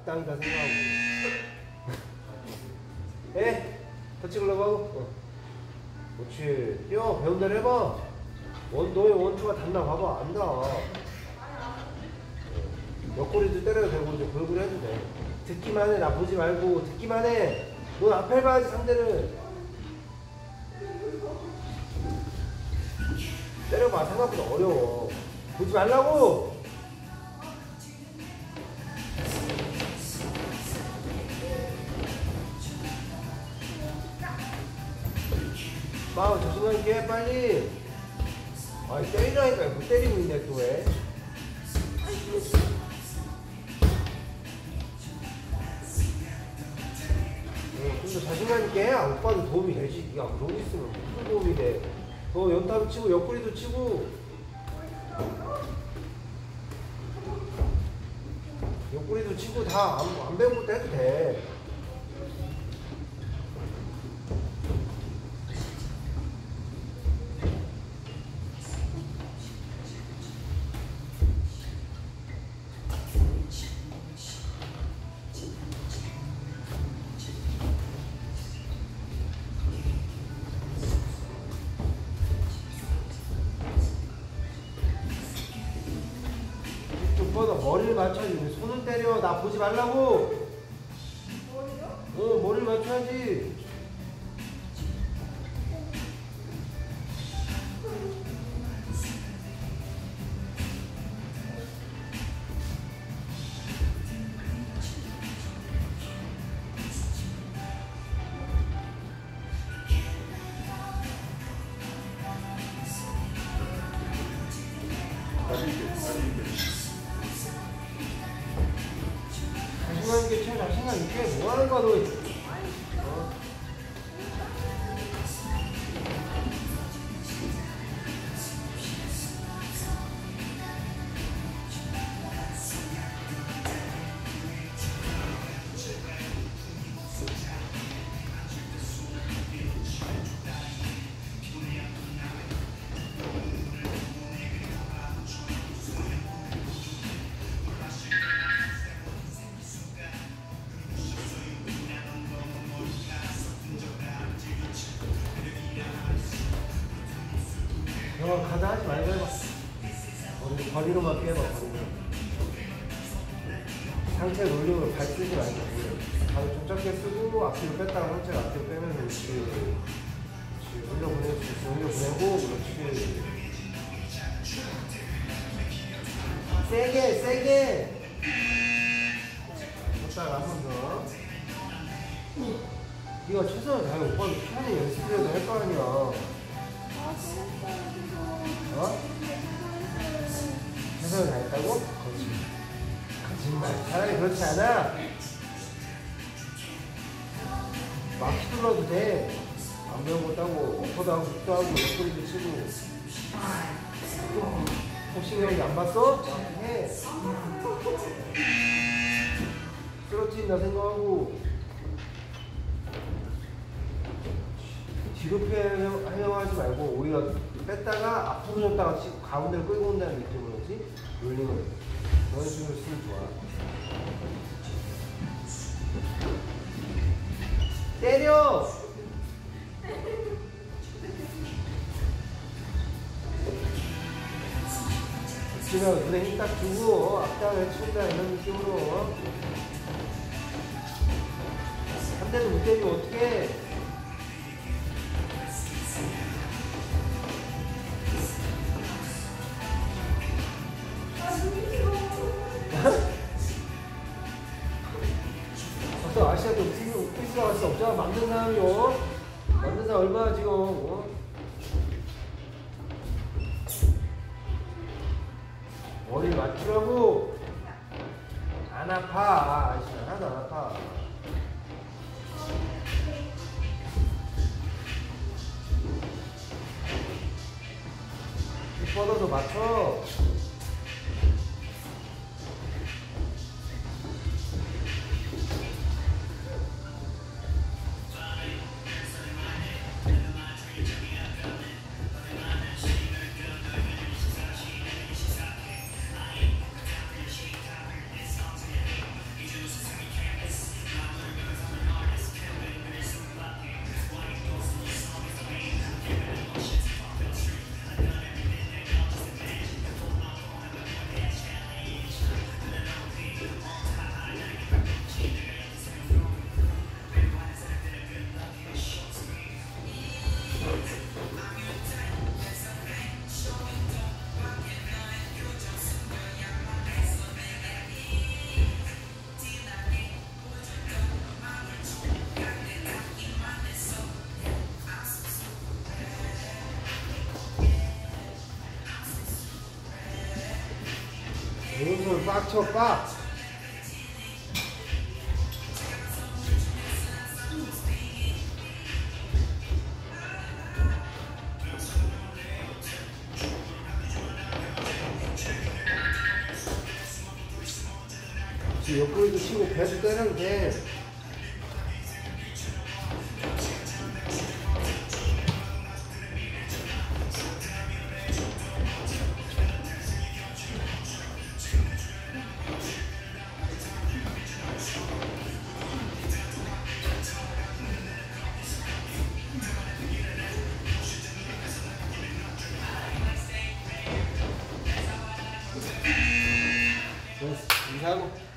악당이다 생각하고. 해! 터치 글러브하고. 그렇지. 뛰어. 배운 대로 해봐. 너의 원투가 닿나 봐봐. 안 닿아. 옆구리도 때려도 되고 이제 골고루 해도 돼. 듣기만 해. 나 보지 말고 듣기만 해. 넌 앞에 봐야지 상대를. 때려봐. 생각보다 어려워. 보지 말라고. 마음 자신감 있게 해 빨리. 아이 때리라니까. 못 때리고 있네 또 왜. 좀 더 자신감 있게 해. 오빠도 도움이 되지. 야 그러고 있으면 무슨 도움이 돼. 너 연타도 치고 옆구리도 치고 옆구리도 치고 다 안 배운 것도 해도 돼. 오빠가 머리를 맞춰야지. 왜 손을 때려. 나 보지 말라고. 머리요? 머리를 맞춰야지. 자신감 있게 쳐. 자신감 있게. 뭐 하는 거야 너. 가다 하지 말고 해봐. 거리로만 피해봐. 상체 롤링으로 발 쓰지 말고 발을 좀 적게 쓰고 앞뒤로 뺐다가 상체를 앞뒤로 빼면 그렇지. 올려보낼 수 있어. 올려보내고 그렇지. 세게 줬다가 한 번 더. 네가 최선을 다해. 오빠도 피하는 연습이라도 할 거 아니야. 최선을 다했다고? 그렇지. 거짓말. 차라리 그렇지 않아. 막 휘둘러도 돼. 안 배운 것도 하고, 어퍼도 하고, 훅도 하고, 옆구리도 치고. 복싱형이 안 봤어? 해. 쓰러뜨린다 생각하고. 뒤로 하려고 하지 말고, 오히려 뺐다가 앞으로 줬다가 치고 가운데를 끌고 온다는 느낌으로 지 롤링을. 그런 식으로 쓰면 좋아. 때려! 지금 눈에 힘 딱 주고 앞장을 친다 이런 느낌으로. 한 대도 못 때리면 어떡해. 아시아도 웃기지가 할 수 없잖아. 만든 사람이요. 만든 사람 얼마나 지금 머리를 맞추라고. 안 아파. 아저씨 하나도 안 아파. 입 뻗어서 맞춰. 빡 쳐, 빡. 옆구리도 치고 배도 때려도 돼. 인사하고.